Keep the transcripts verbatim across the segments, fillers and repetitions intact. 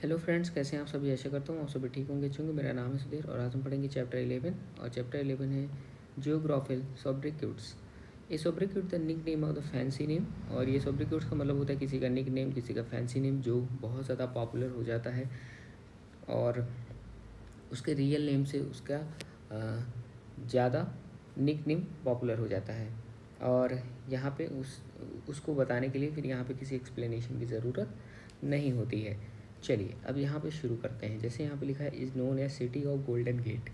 Hello friends, कैसे हैं आप सभी। आशा करता हूँ आप सभी ठीक होंगे चूँकि मेरा नाम है सुधीर और आज हम पढ़ेंगे चैप्टर इलेवन। और चैप्टर इलेवन है geographical sobriquets. A sobriquet the nick name of the fancy name. और ये सोब्रिक्यूट्स का मतलब होता है किसी का निक नेम, किसी का फैंसी नेम जो बहुत ज़्यादा पॉपुलर हो जाता है और उसके रियल नेम से उसका ज़्यादा निक नेम पॉपुलर हो जाता है। और यहाँ पे उस उसको बताने के लिए फिर यहाँ पे किसी एक्सप्लेनेशन की ज़रूरत नहीं होती है। चलिए अब यहाँ पे शुरू करते हैं। जैसे यहाँ पे लिखा है is known as city of golden gate.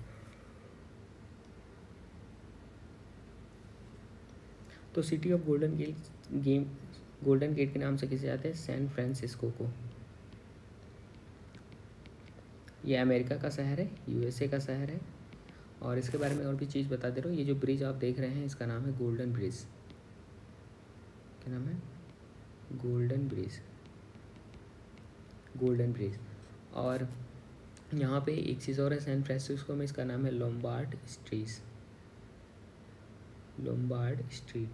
तो city of golden gate game golden gate के नाम से किसे जाते हैं? सैन फ्रांसिस्को को। ये अमेरिका का शहर है, यूएसए का शहर है। और इसके बारे में और भी चीज़ बता दे रहा हूँ। ये जो ब्रिज आप देख रहे हैं इसका नाम है गोल्डन ब्रिज। क्या नाम है? Golden bridge. Golden bridge. और यहाँ पे एक चीज़ और है सैन फ्रांसिस्को में, इसका नाम है लोम्बार्ड स्ट्रीट। Lombard street.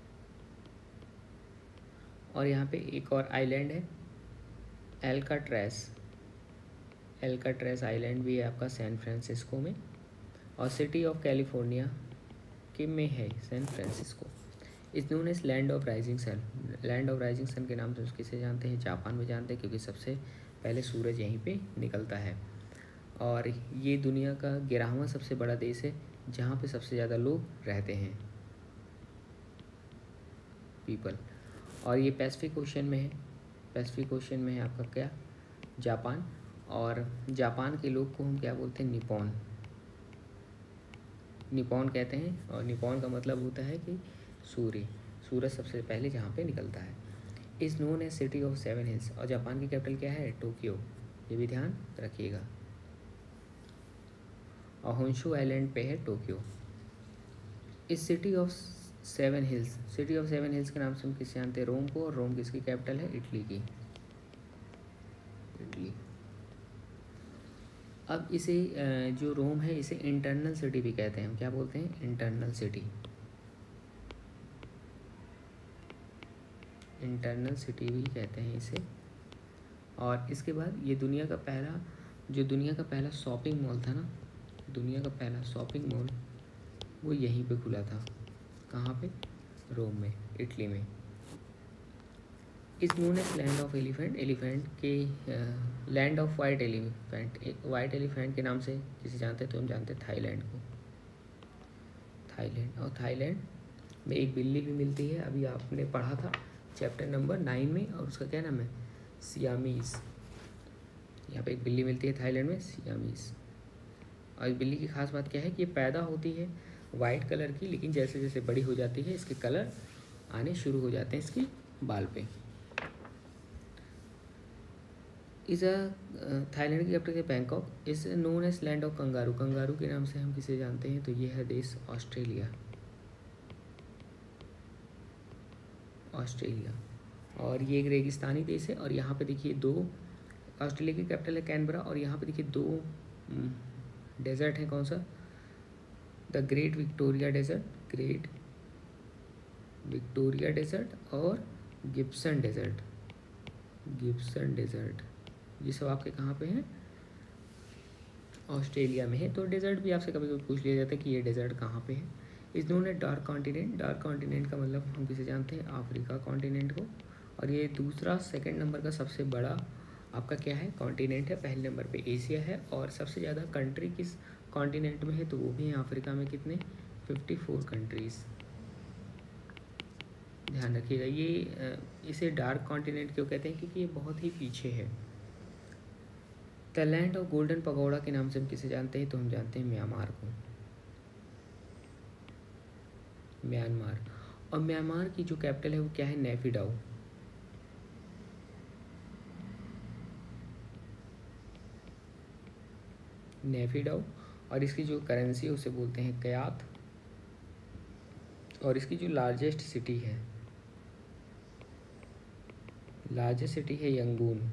और यहाँ पे एक और आइलैंड है एल्काट्रेस। एल्काट्रेस आइलैंड भी है आपका सैन फ्रांसिस्को में। और सिटी ऑफ कैलिफोर्निया के में है San Francisco. Is known as land of rising sun. Land of rising sun के नाम से उसको किसे जानते हैं? जापान में जानते हैं, क्योंकि सबसे पहले सूरज यहीं पे निकलता है। और ये दुनिया का ग्यारहवां सबसे बड़ा देश है जहाँ पे सबसे ज़्यादा लोग रहते हैं, पीपल। और ये पैसिफिक ओशन में है। पैसिफिक ओशन में है आपका क्या? जापान। और जापान के लोग को हम क्या बोलते हैं? निपॉन। निपॉन कहते हैं। और निपॉन का मतलब होता है कि सूर्य सूरज सबसे पहले जहाँ पे निकलता है। Is known as city of seven hills. और जापान की कैपिटल क्या है? टोक्यो। ये भी ध्यान रखिएगा। और होंशु आइलैंड पे है Tokyo. Is city of seven hills city of seven hills के नाम से हम किसे जानते हैं? रोम को। और रोम किसकी कैपिटल है? इटली की। इटली। अब इसे जो रोम है इसे इंटरनल सिटी भी कहते हैं। हम क्या बोलते हैं? Internal city. इंटरनल सिटी भी कहते हैं इसे। और इसके बाद ये दुनिया का पहला जो दुनिया का पहला शॉपिंग मॉल था ना, दुनिया का पहला शॉपिंग मॉल वो यहीं पे खुला था। कहाँ पे? रोम में, इटली में। Is known as land of elephant. Elephant के land of white elephant. White elephant के नाम से जिसे जानते हैं तो हम जानते हैं थाईलैंड को। थाईलैंड। और थाईलैंड में एक बिल्ली भी मिलती है, अभी आपने पढ़ा था चैप्टर नंबर नाइन में। और उसका क्या नाम है? सियामीज़। यहाँ पे एक बिल्ली मिलती है थाईलैंड में, सियामीज़। और इस बिल्ली की खास बात क्या है कि ये पैदा होती है वाइट कलर की, लेकिन जैसे जैसे बड़ी हो जाती है इसके कलर आने शुरू हो जाते हैं इसकी बाल पे। इस थाईलैंड की कैपिटल है Bangkok. Is known as land of kangaroo. Kangaroo के नाम से हम किसे जानते हैं? तो ये है देश ऑस्ट्रेलिया। ऑस्ट्रेलिया। और ये एक रेगिस्तानी देश है। और यहाँ पे देखिए दो, ऑस्ट्रेलिया की कैपिटल है कैनबरा। और यहाँ पे देखिए दो डेजर्ट है। कौन सा? The great Victoria desert. Great Victoria desert और गिब्सन डेजर्ट। गिब्सन डेजर्ट ये सब आपके कहाँ पे हैं? ऑस्ट्रेलिया में है। तो डेजर्ट भी आपसे कभी कभी पूछ लिया जाता है कि ये डेजर्ट कहाँ पे है। इस नोन है डार्क कॉन्टिनेंट। डार्क कॉन्टिनेंट का मतलब हम किसे जानते हैं? अफ्रीका कॉन्टिनेंट को। और ये दूसरा सेकंड नंबर का सबसे बड़ा आपका क्या है? कॉन्टिनेंट है। पहले नंबर पे एशिया है। और सबसे ज़्यादा कंट्री किस कॉन्टिनेंट में है? तो वो भी है अफ्रीका में। कितने? Fifty four countries. ध्यान रखिएगा। ये इसे डार्क कॉन्टिनेंट क्यों कहते हैं? क्योंकि ये बहुत ही पीछे है। The land of golden pagoda के नाम से हम किसे जानते हैं? तो हम जानते हैं म्यांमार को। म्यांमार। और म्यांमार की जो कैपिटल है वो क्या है? नेफिडाओ। नेफिडाओ। और इसकी जो करेंसी है उसे बोलते हैं कयात। और इसकी जो लार्जेस्ट सिटी है लार्जेस्ट सिटी है यंगून।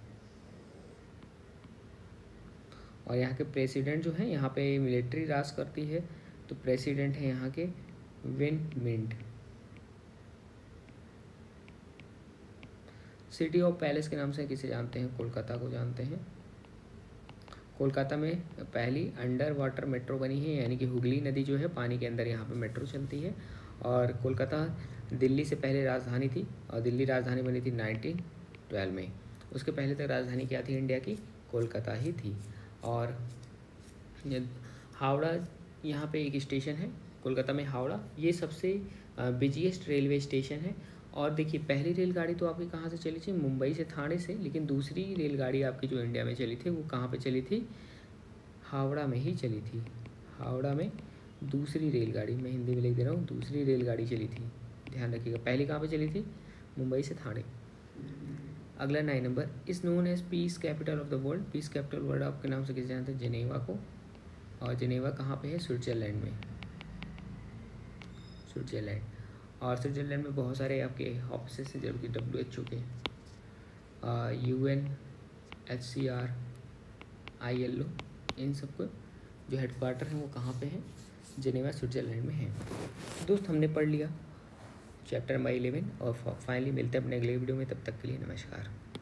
और यहाँ के प्रेसिडेंट जो हैं, यहाँ पे मिलिट्री राज करती है, तो प्रेसिडेंट है यहाँ के Win Myint. City of palace के नाम से किसे जानते हैं? कोलकाता को जानते हैं। कोलकाता में पहली अंडर वाटर मेट्रो बनी है, यानी कि हुगली नदी जो है पानी के अंदर यहाँ पे मेट्रो चलती है। और कोलकाता दिल्ली से पहले राजधानी थी, और दिल्ली राजधानी बनी थी नाइनटीन ट्वेल्व में। उसके पहले तक राजधानी क्या थी इंडिया की? कोलकाता ही थी। और हावड़ा यहाँ पे एक स्टेशन है कोलकाता में, हावड़ा, ये सबसे बिजिएस्ट रेलवे स्टेशन है। और देखिए पहली रेलगाड़ी तो आपकी कहाँ से चली थी? मुंबई से, थाने से। लेकिन दूसरी रेलगाड़ी आपकी जो इंडिया में चली थी वो कहाँ पे चली थी? हावड़ा में ही चली थी। हावड़ा में दूसरी रेलगाड़ी, मैं हिंदी में लिख दे रहा हूँ, दूसरी रेलगाड़ी चली थी, ध्यान रखिएगा। पहली कहाँ पे चली थी? मुंबई से थाने। अगला nine number, is known as peace capital of the world. Peace capital world आपके नाम से किसे जानते हैं? जिनेवा को। और जिनेवा कहाँ पे है? स्विट्ज़रलैंड में, स्विट्ज़रलैंड। और स्विट्ज़रलैंड में बहुत सारे आपके ऑफिस हैं, जबकि डब्ल्यू एच ओ के, U N, H C R, I L O, इन सबको जो हेडक्वार्टर हैं वो कहाँ पे हैं? जिनेवा स्विट्ज़रलैंड में है। दोस्त हमने पढ़ लिया चैप्टर नंबर इलेवन, और फाइनली मिलते हैं अपने अगले वीडियो में। तब तक के लिए नमस्कार।